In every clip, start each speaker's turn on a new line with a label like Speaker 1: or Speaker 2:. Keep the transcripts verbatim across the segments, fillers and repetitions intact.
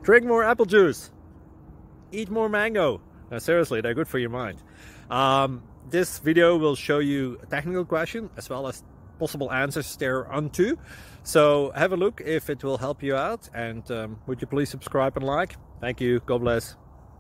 Speaker 1: Drink more apple juice. Eat more mango. No, seriously, they're good for your mind. Um, this video will show you a technical question as well as possible answers thereunto. So have a look if it will help you out, and um, would you please subscribe and like? Thank you. God bless.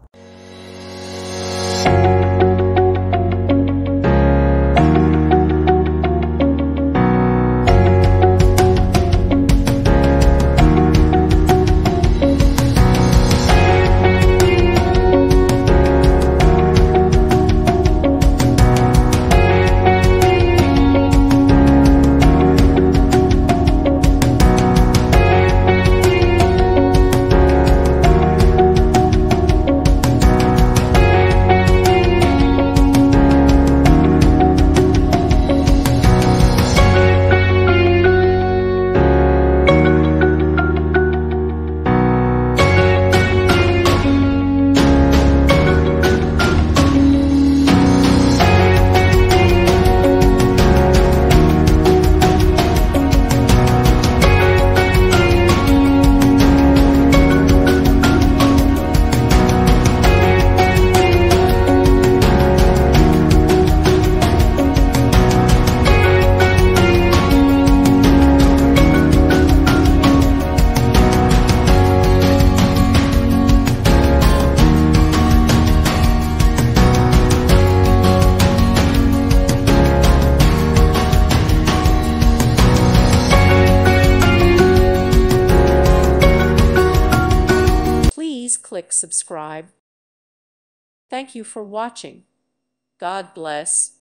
Speaker 2: Please click subscribe. Thank you for watching. God bless.